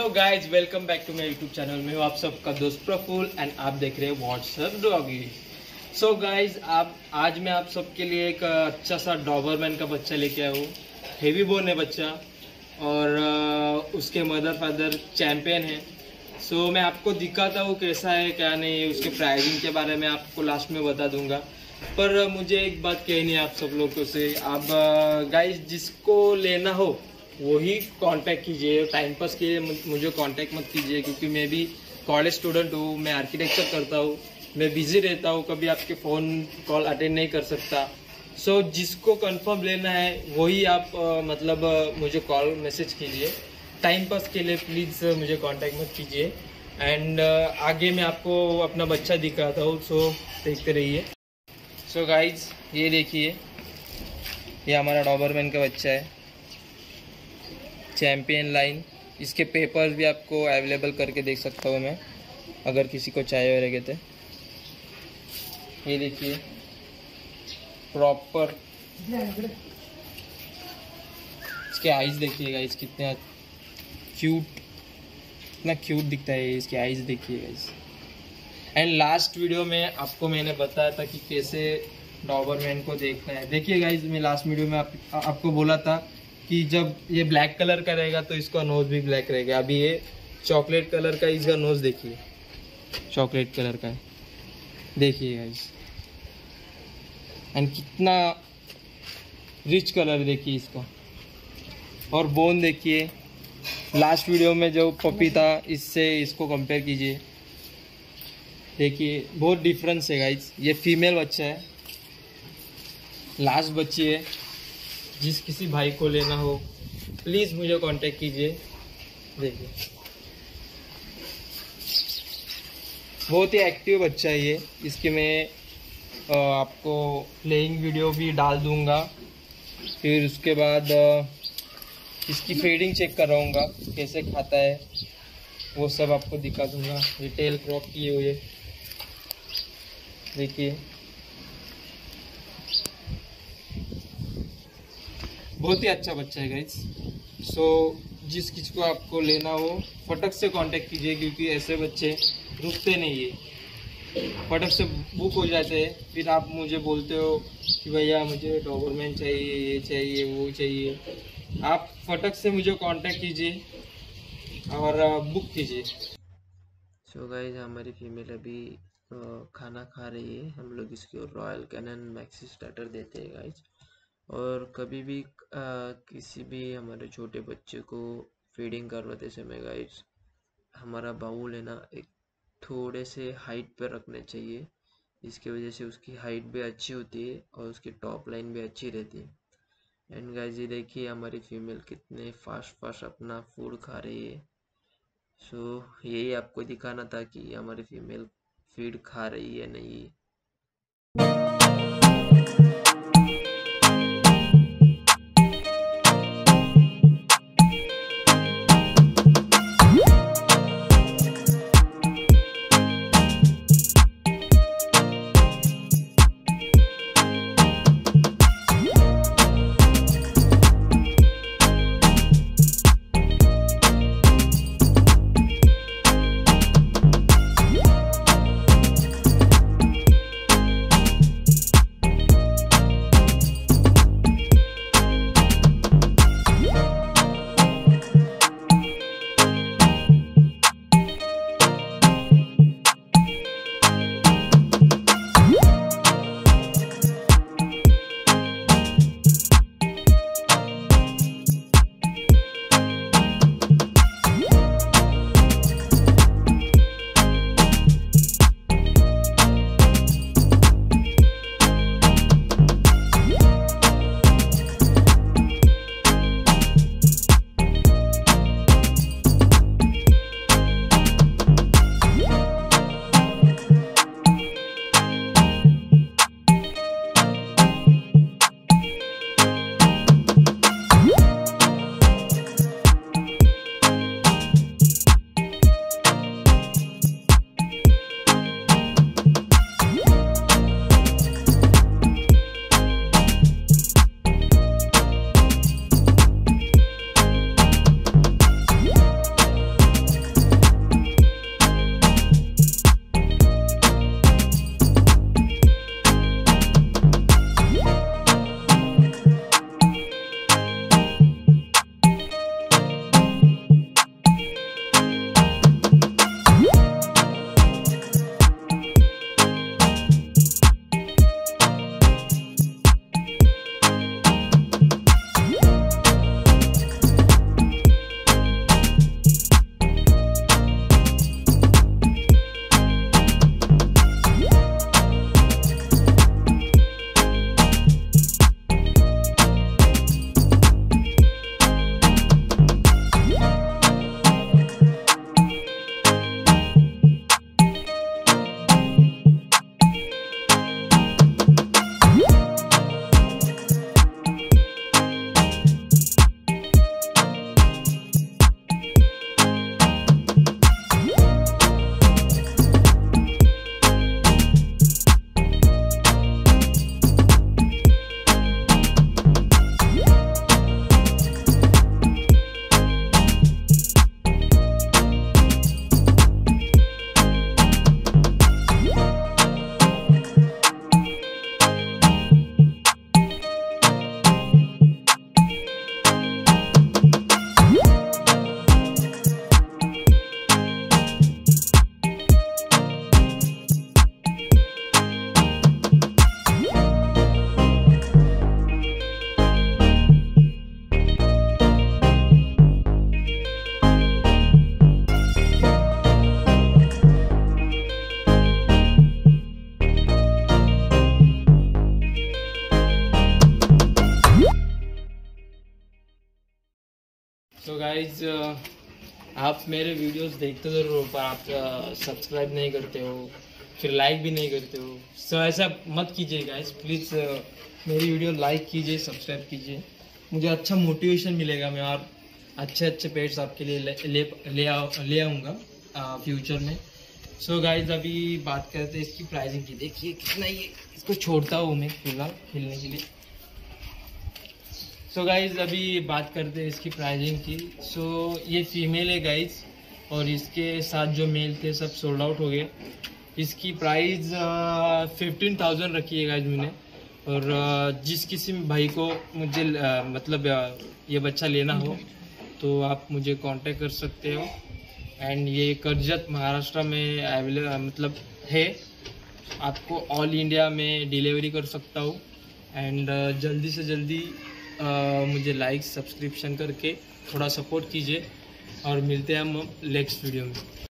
Guys welcome back to my YouTube channel. मैं हूँ आप सबका दोस्त प्रफुल एंड आप देख रहे हैं व्हाट्सएप डॉगी। सो गाइज आज मैं आप सबके लिए एक अच्छा सा डॉबरमैन का बच्चा लेके आया हूँ। हेवी बोन है बच्चा और उसके मदर फादर चैंपियन है। सो मैं आपको दिखाता हूँ कैसा है क्या नहीं है। उसके प्राइसिंग के बारे में आपको लास्ट में बता दूंगा। पर मुझे एक बात कहनी है आप सब लोगों से, आप गाइज जिसको लेना हो वही कांटेक्ट कीजिए। टाइम पास के लिए मुझे कांटेक्ट मत कीजिए, क्योंकि मैं भी कॉलेज स्टूडेंट हूँ, मैं आर्किटेक्चर करता हूँ, मैं बिजी रहता हूँ, कभी आपके फ़ोन कॉल अटेंड नहीं कर सकता। सो जिसको कंफर्म लेना है वही आप मुझे कॉल मैसेज कीजिए। टाइम पास के लिए प्लीज़ मुझे कांटेक्ट मत कीजिए। एंड आगे मैं आपको अपना बच्चा दिखाता हूँ, सो देखते रहिए। सो गाइज ये देखिए, ये हमारा डॉबरमैन का बच्चा है, चैंपियन लाइन। इसके पेपर्स भी आपको अवेलेबल करके देख सकता हूँ मैं, अगर किसी को चाहिए रहेगा तो। ये देखिए प्रॉपर, इसके आइज़ देखिएगा, इस कितने क्यूट, इतना क्यूट दिखता है इसके आइज़ देखिएगा इस। एंड लास्ट वीडियो में आपको मैंने बताया था कि कैसे डॉबरमैन को देखना है। देखिए गाइज, मैं लास्ट वीडियो में आपको बोला था कि जब ये ब्लैक कलर का रहेगा तो इसका नोज भी ब्लैक रहेगा। अभी ये चॉकलेट कलर का, इसका नोज देखिए चॉकलेट कलर का है, देखिए गाइस। एंड कितना रिच कलर देखिए इसका। और बोन देखिए, लास्ट वीडियो में जो पपी था इससे इसको कंपेयर कीजिए, देखिए बहुत डिफरेंस है गाइस। ये फीमेल बच्चा है, लास्ट बच्ची है। जिस किसी भाई को लेना हो प्लीज़ मुझे कांटेक्ट कीजिए। देखिए बहुत ही एक्टिव बच्चा है ये। इसके मैं आपको प्लेइंग वीडियो भी डाल दूंगा। फिर उसके बाद इसकी फीडिंग चेक कराऊंगा, कैसे खाता है वो सब आपको दिखा दूंगा। ये टेल क्रॉप किए हुए देखिए, बहुत ही अच्छा बच्चा है गाइस। सो जिस किसी को आपको लेना हो फटक से कांटेक्ट कीजिए, क्योंकि ऐसे बच्चे रुकते नहीं है, फटक से बुक हो जाते हैं। फिर आप मुझे बोलते हो कि भैया मुझे डॉबरमैन चाहिए, ये चाहिए, वो चाहिए। आप फटक से मुझे कांटेक्ट कीजिए और बुक कीजिए। सो गाइज हमारी फीमेल अभी खाना खा रही है। हम लोग इसको रॉयल कैनन मैक्सी स्टार्टर देते हैं गाइज। और कभी भी किसी भी हमारे छोटे बच्चे को फीडिंग करवाते समय गाइस, हमारा बाउल है ना एक थोड़े से हाइट पर रखने चाहिए। इसकी वजह से उसकी हाइट भी अच्छी होती है और उसकी टॉप लाइन भी अच्छी रहती है। एंड गाइस ये देखिए हमारी फीमेल कितने फास्ट अपना फूड खा रही है। सो यही आपको दिखाना था कि हमारी फीमेल फीड खा रही है नहीं। गाइज आप मेरे वीडियोस देखते ज़रूर हो, पर आप सब्सक्राइब नहीं करते हो, फिर लाइक भी नहीं करते हो। सो ऐसा मत कीजिए गाइज, प्लीज़ मेरी वीडियो लाइक कीजिए, सब्सक्राइब कीजिए, मुझे अच्छा मोटिवेशन मिलेगा। मैं और अच्छे पेट्स आपके लिए ले आऊँगा फ्यूचर में। सो गाइज अभी बात करते हैं इसकी प्राइसिंग की। देखिए कितना ये, इसको छोड़ता हूँ मैं फिलहाल खेलने के लिए। सो गाइज अभी बात करते हैं इसकी प्राइसिंग की। सो ये फीमेल है गाइज, और इसके साथ जो मेल थे सब सोल्ड आउट हो गए। इसकी प्राइस 15,000 रखी है गाइज मैंने। और जिस किसी भाई को मुझे मतलब ये बच्चा लेना हो तो आप मुझे कांटेक्ट कर सकते हो। एंड ये कर्जत महाराष्ट्र में अवेलेबल मतलब है, आपको ऑल इंडिया में डिलीवरी कर सकता हूँ। एंड जल्दी से जल्दी मुझे लाइक सब्सक्रिप्शन करके थोड़ा सपोर्ट कीजिए, और मिलते हैं हम नेक्स्ट वीडियो में।